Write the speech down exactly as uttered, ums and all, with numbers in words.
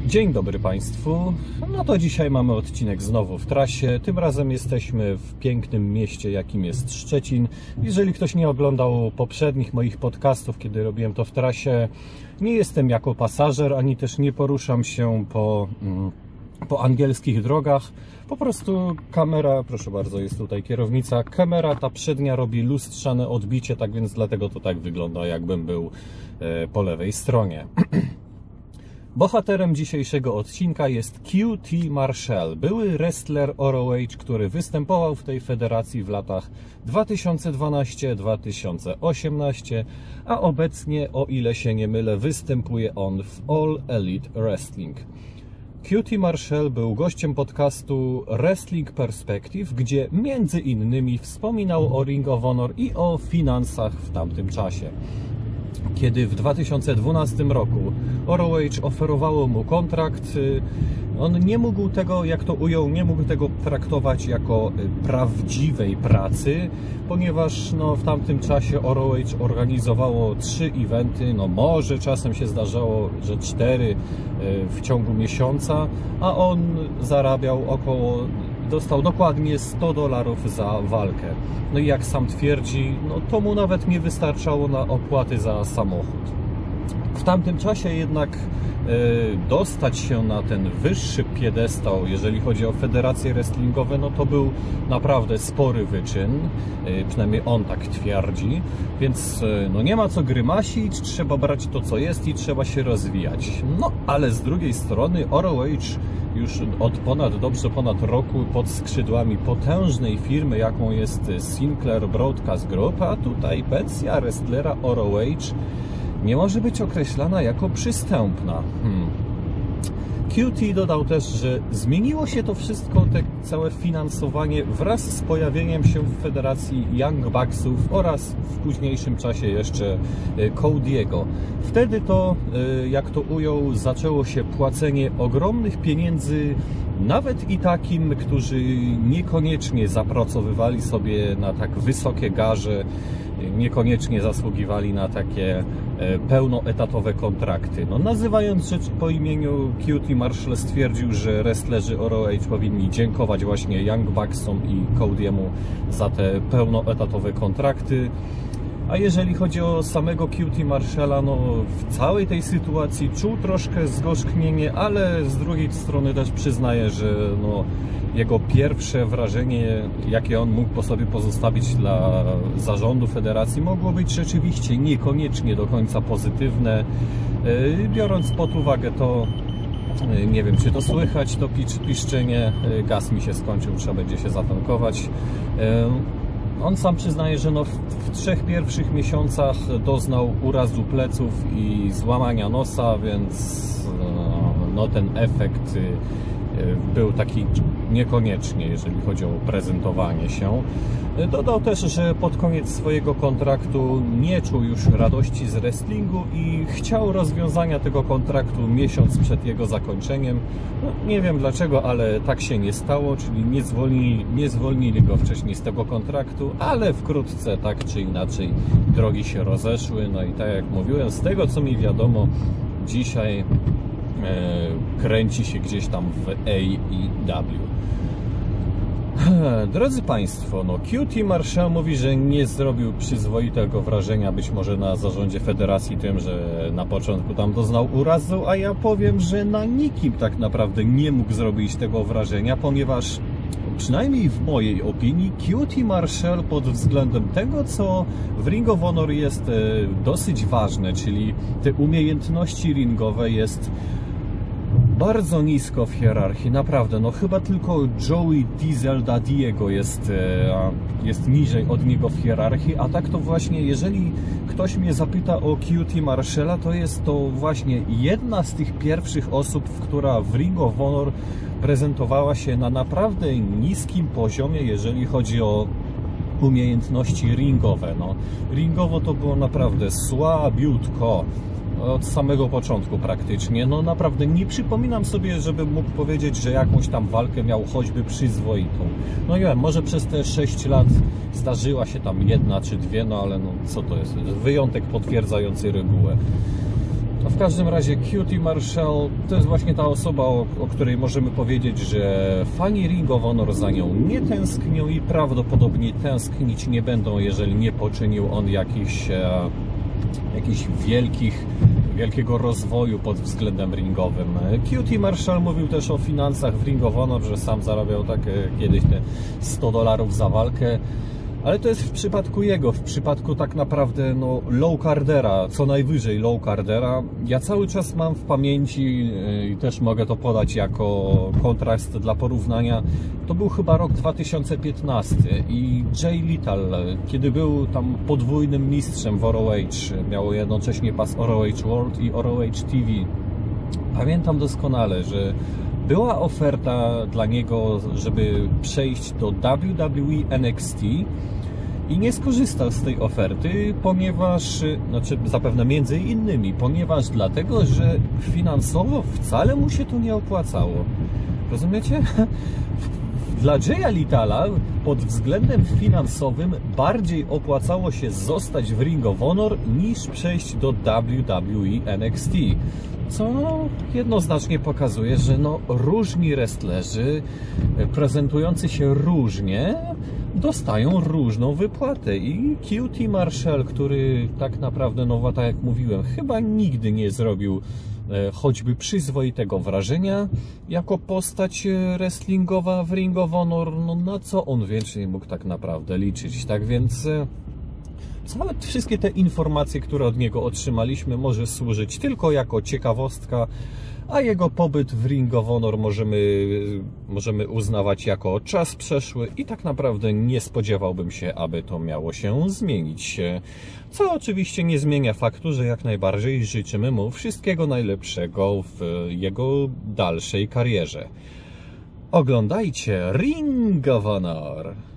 Dzień dobry Państwu. No to dzisiaj mamy odcinek znowu w trasie. Tym razem jesteśmy w pięknym mieście, jakim jest Szczecin. Jeżeli ktoś nie oglądał poprzednich moich podcastów, kiedy robiłem to w trasie, nie jestem jako pasażer, ani też nie poruszam się po, po angielskich drogach. Po prostu kamera, proszę bardzo, jest tutaj kierownica, kamera ta przednia robi lustrzane odbicie, tak więc dlatego to tak wygląda, jakbym był po lewej stronie. Bohaterem dzisiejszego odcinka jest Q T Marshall, były wrestler R O H, który występował w tej federacji w latach dwa tysiące dwunastym do dwa tysiące osiemnastego, a obecnie, o ile się nie mylę, występuje on w All Elite Wrestling. Q T Marshall był gościem podcastu Wrestling Perspective, gdzie między innymi wspominał o Ring of Honor i o finansach w tamtym czasie. Kiedy w dwa tysiące dwunastym roku R O H oferowało mu kontrakt, on nie mógł tego, jak to ujął, nie mógł tego traktować jako prawdziwej pracy, ponieważ no, w tamtym czasie R O H organizowało trzy eventy, no może czasem się zdarzało, że cztery w ciągu miesiąca, a on zarabiał około, dostał dokładnie sto dolarów za walkę. No i jak sam twierdzi, no to mu nawet nie wystarczało na opłaty za samochód. W tamtym czasie jednak e, dostać się na ten wyższy piedestał, jeżeli chodzi o federacje wrestlingowe, no to był naprawdę spory wyczyn, e, przynajmniej on tak twierdzi, więc e, no nie ma co grymasić, trzeba brać to co jest i trzeba się rozwijać. No ale z drugiej strony R O H już od ponad, dobrze ponad roku pod skrzydłami potężnej firmy, jaką jest Sinclair Broadcast Group, a tutaj pensja wrestlera R O H nie może być określana jako przystępna. Hmm. Q T dodał też, że zmieniło się to wszystko, te całe finansowanie wraz z pojawieniem się w federacji Young Bucksów oraz w późniejszym czasie jeszcze Cody'ego. Wtedy to, jak to ujął, zaczęło się płacenie ogromnych pieniędzy nawet i takim, którzy niekoniecznie zapracowywali sobie na tak wysokie garze, niekoniecznie zasługiwali na takie pełnoetatowe kontrakty. No, nazywając rzecz po imieniu, Q T Marshall stwierdził, że wrestlerzy R O H powinni dziękować właśnie Young Bucksom i Cody'emu za te pełnoetatowe kontrakty. A jeżeli chodzi o samego Q T Marshalla, no w całej tej sytuacji czuł troszkę zgorzknienie, ale z drugiej strony też przyznaje, że no, jego pierwsze wrażenie, jakie on mógł po sobie pozostawić dla zarządu federacji, mogło być rzeczywiście niekoniecznie do końca pozytywne. Biorąc pod uwagę to, nie wiem czy to słychać, to piszczenie, gaz mi się skończył, trzeba będzie się zatankować. On sam przyznaje, że no w, w trzech pierwszych miesiącach doznał urazu pleców i złamania nosa, więc no, ten efekt był taki niekoniecznie, jeżeli chodzi o prezentowanie się. Dodał też, że pod koniec swojego kontraktu nie czuł już radości z wrestlingu i chciał rozwiązania tego kontraktu miesiąc przed jego zakończeniem. No, nie wiem dlaczego, ale tak się nie stało, czyli nie zwolnili, nie zwolnili go wcześniej z tego kontraktu, ale wkrótce tak czy inaczej drogi się rozeszły. No i tak jak mówiłem, z tego co mi wiadomo, dzisiaj e, kręci się gdzieś tam w A E W. Drodzy Państwo, no Q T Marshall mówi, że nie zrobił przyzwoitego wrażenia być może na zarządzie federacji tym, że na początku tam doznał urazu, a ja powiem, że na nikim tak naprawdę nie mógł zrobić tego wrażenia, ponieważ przynajmniej w mojej opinii Q T Marshall pod względem tego, co w Ring of Honor jest dosyć ważne, czyli te umiejętności ringowe, jest bardzo nisko w hierarchii, naprawdę, no chyba tylko Joey Diesel Daddy'ego jest, jest niżej od niego w hierarchii, a tak to właśnie, jeżeli ktoś mnie zapyta o Q T Marshalla, to jest to właśnie jedna z tych pierwszych osób, która w Ring of Honor prezentowała się na naprawdę niskim poziomie, jeżeli chodzi o umiejętności ringowe. No, ringowo to było naprawdę słabiutko. Od samego początku praktycznie. No naprawdę nie przypominam sobie, żebym mógł powiedzieć, że jakąś tam walkę miał choćby przyzwoitą. No nie wiem, może przez te sześć lat zdarzyła się tam jedna czy dwie, no ale no co to jest? Wyjątek potwierdzający regułę. W każdym razie Q T Marshall to jest właśnie ta osoba, o, o której możemy powiedzieć, że fani Ring of Honor za nią nie tęsknią i prawdopodobnie tęsknić nie będą, jeżeli nie poczynił on jakichś, e, jakichś wielkich, wielkiego rozwoju pod względem ringowym. Q T Marshall mówił też o finansach w Ring of Honor, że sam zarabiał tak e, kiedyś te sto dolarów za walkę. Ale to jest w przypadku jego, w przypadku tak naprawdę no, low cardera, co najwyżej low cardera. Ja cały czas mam w pamięci i też mogę to podać jako kontrast dla porównania. To był chyba rok dwa tysiące piętnasty i Jay Lethal, kiedy był tam podwójnym mistrzem w R O H, miało jednocześnie pas R O H World i R O H T V. Pamiętam doskonale, że była oferta dla niego, żeby przejść do W W E N X T i nie skorzystał z tej oferty, ponieważ, znaczy zapewne między innymi, ponieważ dlatego, że finansowo wcale mu się to nie opłacało. Rozumiecie? Dla Jaya Lethala pod względem finansowym bardziej opłacało się zostać w Ring of Honor niż przejść do W W E N X T. Co jednoznacznie pokazuje, że no, różni wrestlerzy prezentujący się różnie dostają różną wypłatę i Q T Marshall, który tak naprawdę, no tak jak mówiłem, chyba nigdy nie zrobił e, choćby przyzwoitego wrażenia jako postać wrestlingowa w Ring of Honor, no na co on więcej mógł tak naprawdę liczyć, tak więc e, całe wszystkie te informacje, które od niego otrzymaliśmy, może służyć tylko jako ciekawostka, a jego pobyt w Ring of Honor możemy, możemy uznawać jako czas przeszły i tak naprawdę nie spodziewałbym się, aby to miało się zmienić. Co oczywiście nie zmienia faktu, że jak najbardziej życzymy mu wszystkiego najlepszego w jego dalszej karierze. Oglądajcie Ring of Honor!